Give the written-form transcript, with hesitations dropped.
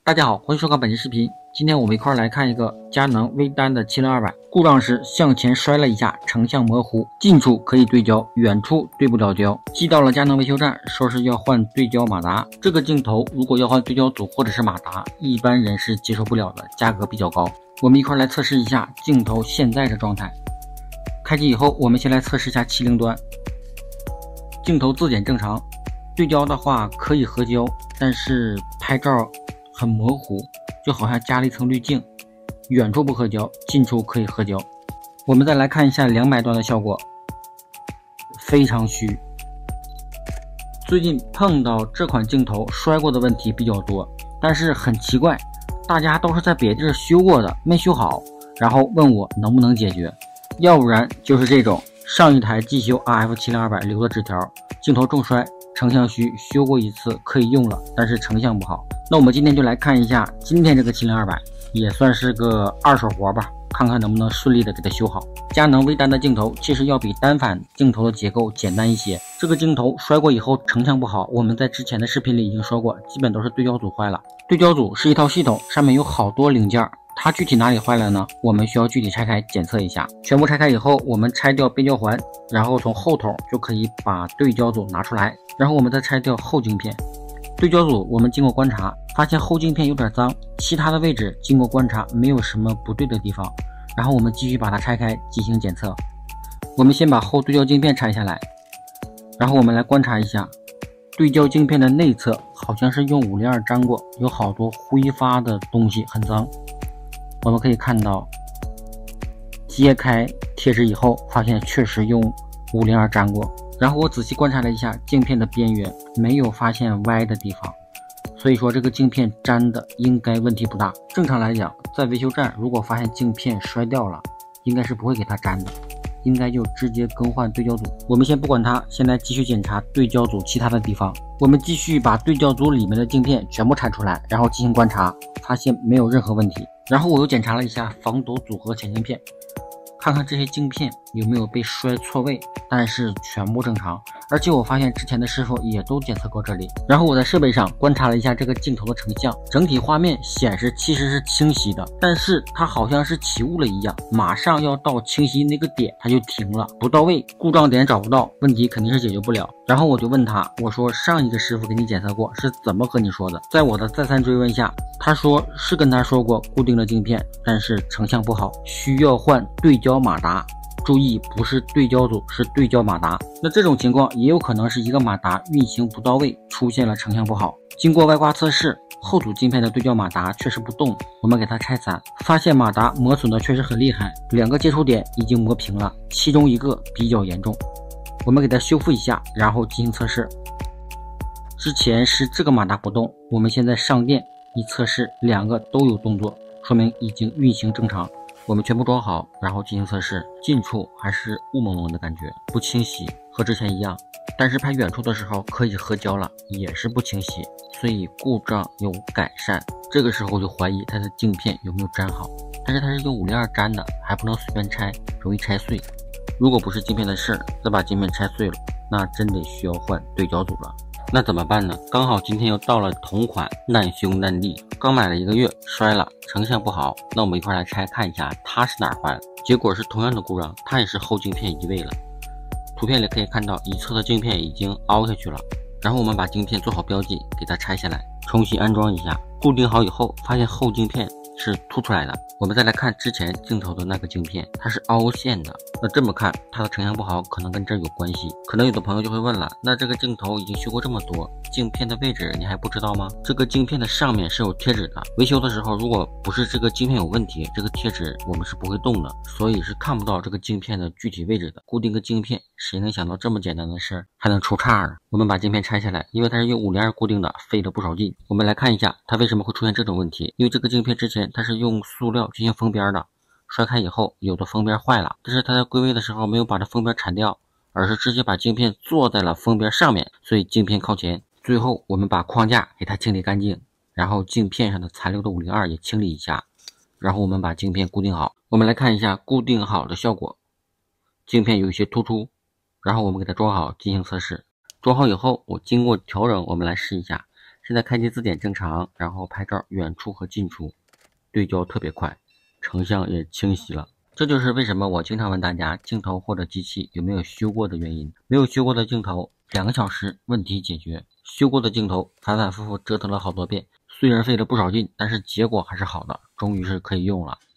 大家好，欢迎收看本期视频。今天我们一块来看一个佳能微单的70200，故障时向前摔了一下，成像模糊，近处可以对焦，远处对不了焦。寄到了佳能维修站，说是要换对焦马达。这个镜头如果要换对焦组或者是马达，一般人是接受不了的，价格比较高。我们一块来测试一下镜头现在的状态。开机以后，我们先来测试一下70端，镜头自检正常，对焦的话可以合焦，但是拍照很模糊，就好像加了一层滤镜，远处不合焦，近处可以合焦。我们再来看一下200端的效果，非常虚。最近碰到这款镜头摔过的问题比较多，但是很奇怪，大家都是在别地儿修过的，没修好，然后问我能不能解决，要不然就是这种上一台机修 RF7200 留的纸条，镜头重摔，成像虚，修过一次可以用了，但是成像不好。那我们今天就来看一下今天这个70200，也算是个二手活吧，看看能不能顺利的给它修好。佳能微单的镜头其实要比单反镜头的结构简单一些。这个镜头摔过以后成像不好，我们在之前的视频里已经说过，基本都是对焦组坏了。对焦组是一套系统，上面有好多零件，它具体哪里坏了呢？我们需要具体拆开检测一下。全部拆开以后，我们拆掉变焦环，然后从后头就可以把对焦组拿出来，然后我们再拆掉后镜片。对焦组我们经过观察，发现后镜片有点脏，其他的位置经过观察没有什么不对的地方，然后我们继续把它拆开进行检测。我们先把后对焦镜片拆下来，然后我们来观察一下对焦镜片的内侧，好像是用502粘过，有好多挥发的东西，很脏。我们可以看到揭开贴纸以后，发现确实用502粘过。然后我仔细观察了一下镜片的边缘，没有发现歪的地方，所以说这个镜片粘的应该问题不大。正常来讲，在维修站如果发现镜片摔掉了，应该是不会给它粘的，应该就直接更换对焦组。我们先不管它，现在继续检查对焦组其他的地方。我们继续把对焦组里面的镜片全部拆出来，然后进行观察，发现没有任何问题。然后我又检查了一下防抖组合前镜片，看看这些镜片有没有被摔错位，但是全部正常。而且我发现之前的师傅也都检测过这里。然后我在设备上观察了一下这个镜头的成像，整体画面显示其实是清晰的，但是它好像是起雾了一样，马上要到清晰那个点它就停了，不到位，故障点找不到，问题肯定是解决不了。然后我就问他，我说上一个师傅给你检测过是怎么和你说的？在我的再三追问下，他说是跟他说过固定了镜片，但是成像不好，需要换对焦马达。注意，不是对焦组，是对焦马达。那这种情况也有可能是一个马达运行不到位，出现了成像不好。经过外挂测试，后组镜片的对焦马达确实不动，我们给它拆散，发现马达磨损的确实很厉害，2个接触点已经磨平了，其中一个比较严重。我们给它修复一下，然后进行测试。之前是这个马达不动，我们现在上电一测试，2个都有动作，说明已经运行正常。我们全部装好，然后进行测试，近处还是雾蒙蒙的感觉，不清晰，和之前一样。但是拍远处的时候可以合焦了，也是不清晰，所以故障有改善。这个时候就怀疑它的镜片有没有粘好，但是它是用502粘的，还不能随便拆，容易拆碎。如果不是镜片的事儿，再把镜片拆碎了，那真得需要换对焦组了。那怎么办呢？刚好今天又到了同款难兄难弟，刚买了1个月摔了，成像不好。那我们一块来拆看一下它是哪儿坏了。结果是同样的故障，它也是后镜片移位了。图片里可以看到一侧的镜片已经凹下去了。然后我们把镜片做好标记，给它拆下来，重新安装一下，固定好以后，发现后镜片是凸出来的。我们再来看之前镜头的那个镜片，它是凹陷的。那这么看，它的成像不好可能跟这有关系。可能有的朋友就会问了，那这个镜头已经修过这么多，镜片的位置你还不知道吗？这个镜片的上面是有贴纸的，维修的时候如果不是这个镜片有问题，这个贴纸我们是不会动的，所以是看不到这个镜片的具体位置的。固定个镜片，谁能想到这么简单的事儿还能出岔呢？我们把镜片拆下来，因为它是用502固定的，费了不少劲。我们来看一下它为什么会出现这种问题。因为这个镜片之前它是用塑料进行封边的，摔开以后有的封边坏了，但是它在归位的时候没有把这封边铲掉，而是直接把镜片坐在了封边上面，所以镜片靠前。最后我们把框架给它清理干净，然后镜片上的残留的502也清理一下，然后我们把镜片固定好。我们来看一下固定好的效果，镜片有一些突出，然后我们给它装好进行测试。装好以后，我经过调整，我们来试一下现在开机字典正常，然后拍照远处和近处对焦特别快，成像也清晰了。这就是为什么我经常问大家镜头或者机器有没有修过的原因。没有修过的镜头2个小时问题解决，修过的镜头反反复复折腾了好多遍，虽然费了不少劲，但是结果还是好的，终于是可以用了。